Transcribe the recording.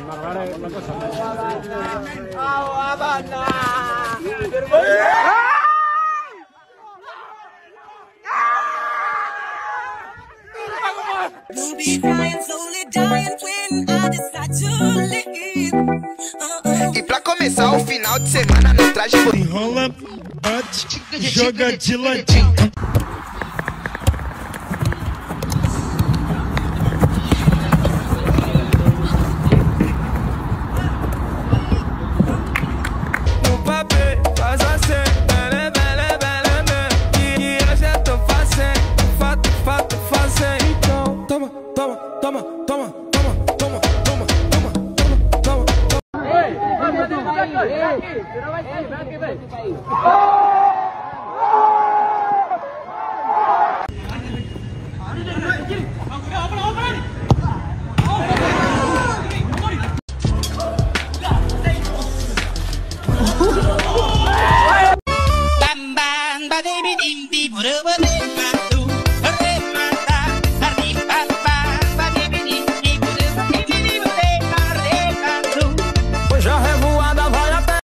E pra começar o final de semana no traje enrola, bate, joga de ladinho. No papel, faz assim, bele, bele, bele, bele. E eu já tô fazendo, fato, fazendo. Então, toma, toma, toma, toma, toma, toma, toma, toma, toma, toma. Ei, vem aqui, vem. Bam bam ba de bi dim bi bu